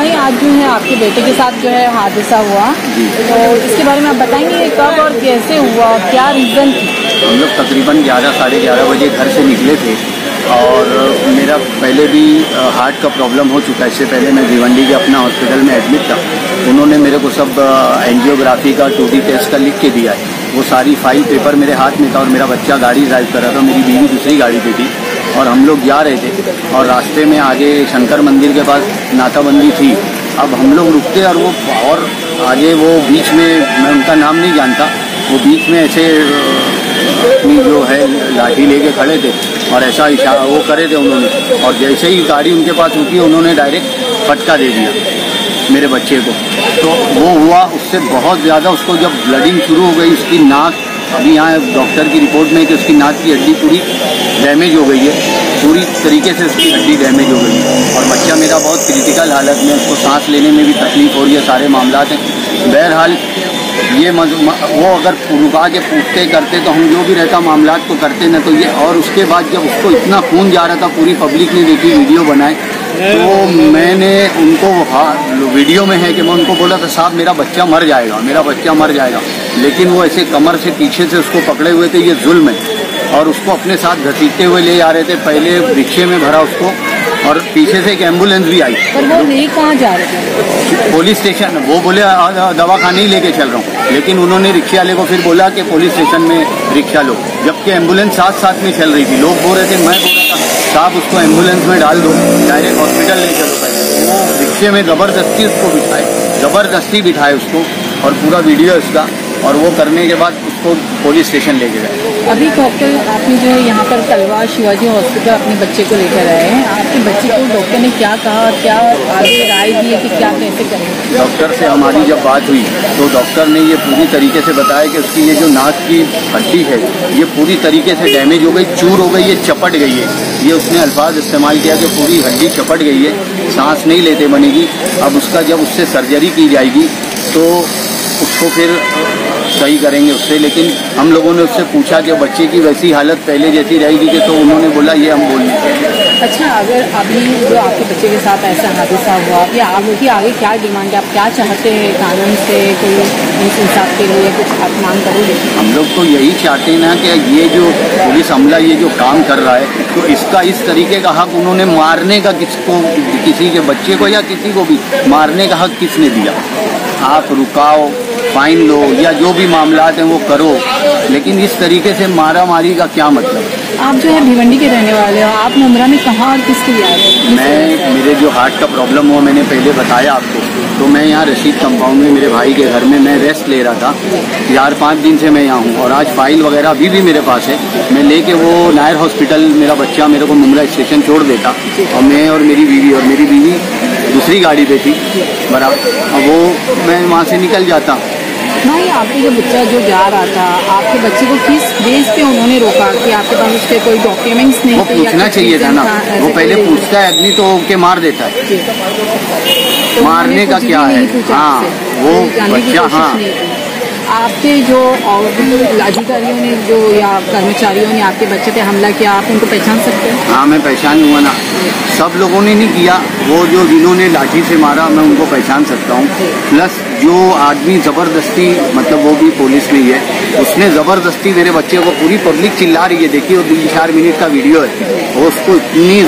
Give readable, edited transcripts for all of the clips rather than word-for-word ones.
भाई, आज जो है आपके बेटे के साथ जो है हादसा हुआ, तो इसके बारे में आप बताएंगे ये कब और कैसे हुआ, क्या रीज़न थी? हम लोग तकरीबन 11 साढ़े 11 बजे घर से निकले थे और मेरा पहले भी हार्ट का प्रॉब्लम हो चुका है। इससे पहले मैं भिवंडी के अपना हॉस्पिटल में एडमिट था। उन्होंने मेरे को सब एंजियोग्राफी का 2D टेस्ट का लिख के दिया है। वो सारी फाइल पेपर मेरे हाथ में था और मेरा बच्चा गाड़ी ड्राइव कर रहा था, मेरी बीवी दूसरी गाड़ी पे थी और हम लोग जा रहे थे और रास्ते में आगे शंकर मंदिर के पास नाकाबंदी थी। अब हम लोग रुकते और वो और आगे वो बीच में, मैं उनका नाम नहीं जानता, वो बीच में ऐसे अपनी जो है लाठी लेके खड़े थे और ऐसा इशारा वो करे थे उन्होंने, और जैसे ही गाड़ी उनके पास रुकी उन्होंने डायरेक्ट फटका दे दिया मेरे बच्चे को। तो वो हुआ, उससे बहुत ज़्यादा उसको जब ब्लडिंग शुरू हो गई, उसकी नाक, अभी यहाँ डॉक्टर की रिपोर्ट में कि उसकी नाक की हड्डी पूरी डैमेज हो गई है, पूरी तरीके से उसकी हड्डी डैमेज हो गई है और बच्चा मेरा बहुत क्रिटिकल हालत में, उसको सांस लेने में भी तकलीफ हो रही है, सारे मामलात हैं। बहरहाल ये वो अगर रुका के पूछते करते तो हम जो भी रहता मामलात को करते ना, तो ये, और उसके बाद जब उसको इतना खून जा रहा था, पूरी पब्लिक ने देखी, वीडियो बनाए, तो मैंने उनको, वीडियो में है कि मैं उनको बोला था साहब मेरा बच्चा मर जाएगा, मेरा बच्चा मर जाएगा, लेकिन वो ऐसे कमर से पीछे से उसको पकड़े हुए थे, ये जुल्म है। और उसको अपने साथ घसीटते हुए ले जा रहे थे, पहले रिक्शे में भरा उसको और पीछे से एक एम्बुलेंस भी आई। पर वो ले कहाँ जा रहे थे? Police station. वो बोले दवाखाने ही लेके चल रहा हूँ, लेकिन उन्होंने रिक्शे वाले को फिर बोला कि पुलिस स्टेशन में रिक्शा लो, जबकि एम्बुलेंस साथ साथ में चल रही थी। लोग बोल रहे थे, मैं बोल रहा था साहब उसको एम्बुलेंस में डाल दो, डायरेक्ट हॉस्पिटल ले चलो। वो रिक्शे में ज़बरदस्ती उसको बिठाए, ज़बरदस्ती बिठाए उसको, और पूरा वीडियो है उसका, और वो करने के बाद उसको पुलिस स्टेशन लेके गए। अभी डॉक्टर आपने जो है यहाँ पर तलवा शिवाजी हॉस्पिटल अपने बच्चे को लेकर आए हैं, आपके बच्चे को डॉक्टर ने क्या कहा, क्या आगे राय दी है कि क्या कैसे करें? डॉक्टर से हमारी जब बात हुई तो डॉक्टर ने ये पूरी तरीके से बताया कि उसकी ये जो नाक की हड्डी है ये पूरी तरीके से डैमेज हो गई, चूर हो गई, ये चपट गई है। ये उसने अल्फाज इस्तेमाल किया कि पूरी हड्डी चपट गई है, सांस नहीं लेते बनेगी। अब उसका जब उससे सर्जरी की जाएगी तो उसको फिर सही करेंगे उससे। लेकिन हम लोगों ने उससे पूछा कि बच्चे की वैसी हालत पहले जैसी रहेगी कि, तो उन्होंने बोला ये हम बोल नहीं सकते। अच्छा, अगर अभी जो आपके बच्चे के साथ ऐसा हादसा हुआ, या आगे क्या डिमांड है, आप क्या चाहते हैं कानून से, कोई इंसाफ के लिए कुछ आप मांग करोगे? हम लोग तो यही चाहते हैं ना कि ये जो पुलिस अमला ये जो काम कर रहा है, तो इसका इस तरीके का हक उन्होंने मारने का किसको, किसी के बच्चे को या किसी को भी मारने का हक किसने दिया? आप रुकाओ, फाइन लो, या जो भी मामलात हैं वो करो, लेकिन इस तरीके से मारा मारी का क्या मतलब? आप जो है भिवंडी के रहने वाले हो, आप मुमरा में कहाँ और किसके लिए आए थे? मेरे जो हार्ट का प्रॉब्लम हुआ, मैंने पहले बताया आपको, तो मैं यहाँ रशीद कंपाउंड में मेरे भाई के घर में मैं रेस्ट ले रहा था। 4-5 दिन से मैं यहाँ हूँ और आज फाइल वगैरह अभी भी मेरे पास है। मैं लेके वो नायर हॉस्पिटल, मेरा बच्चा मेरे को मुमरा स्टेशन छोड़ देता और मैं और मेरी बीवी दूसरी गाड़ी पे थी बराबर, और वो मैं वहाँ से निकल जाता। भाई, आपके जो बच्चा जो जा रहा था, आपके बच्चे को किस बेस पे उन्होंने रोका कि आपके पास उसके कोई डॉक्यूमेंट्स नहीं? वो पूछना चाहिए था ना, वो पहले पूछता है आदमी तो के मार देता है। तो मारने का क्या है? हाँ, वो बच्चा, हाँ, आपके जो अधिकारियों ने जो या कर्मचारियों ने आपके बच्चे पे हमला किया, आप उनको पहचान सकते हैं? हाँ, मैं पहचान लूँगा ना। सब लोगों ने नहीं किया, वो जो जिन्होंने लाठी से मारा मैं उनको पहचान सकता हूँ। प्लस जो आदमी ज़बरदस्ती, मतलब वो भी पुलिस में ही है, उसने ज़बरदस्ती मेरे बच्चे को, पूरी पब्लिक चिल्ला रही है, देखिए वो 3-4 मिनट का वीडियो है, वो उसको इतनी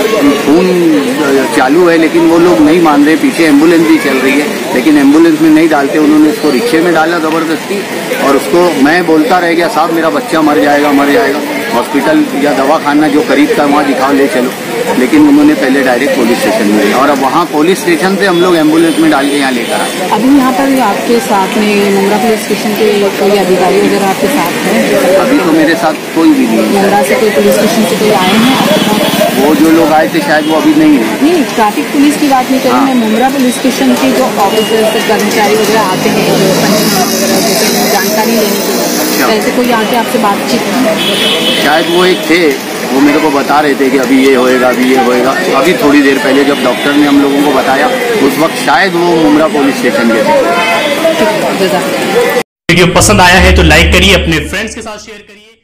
खून चालू है लेकिन वो लोग नहीं मान रहे। पीछे एम्बुलेंस भी चल रही है लेकिन एम्बुलेंस में नहीं डालते, उन्होंने उसको रिक्शे में डाला ज़बरदस्ती, और उसको मैं बोलता रह गया साहब मेरा बच्चा मर जाएगा, मर जाएगा, हॉस्पिटल या दवाखाना जो करीब था वहाँ दिखाओ, ले चलो, लेकिन उन्होंने पहले डायरेक्ट पुलिस स्टेशन में लिया और अब वहाँ पुलिस स्टेशन से हम लोग एम्बुलेंस में डाल के यहाँ लेकर आए। अभी यहाँ पर आपके साथ में मुमरा पुलिस स्टेशन के कोई अधिकारी वगैरह आपके साथ हैं? अभी तो मेरे साथ कोई भी नहीं है। मुमरा से कोई पुलिस स्टेशन से कोई आए हैं? वो जो लोग आए थे शायद वो अभी नहीं है। नहीं, ट्रैफिक पुलिस की बात नहीं कर रही मैं, मुमरा पुलिस स्टेशन के जो ऑफिसर्स कर्मचारी वगैरह आते हैं, जो पंचनामा वगैरह जैसे जानकारी लेने के लिए, ऐसे कोई आके आपसे बातचीत? शायद वो एक थे, वो मेरे को बता रहे थे कि अभी ये होएगा, अभी ये होएगा। अभी थोड़ी देर पहले जब डॉक्टर ने हम लोगों को बताया उस वक्त शायद वो मुमरा पुलिस स्टेशन के थे। वीडियो पसंद आया है तो लाइक करिए, अपने फ्रेंड्स के साथ शेयर करिए।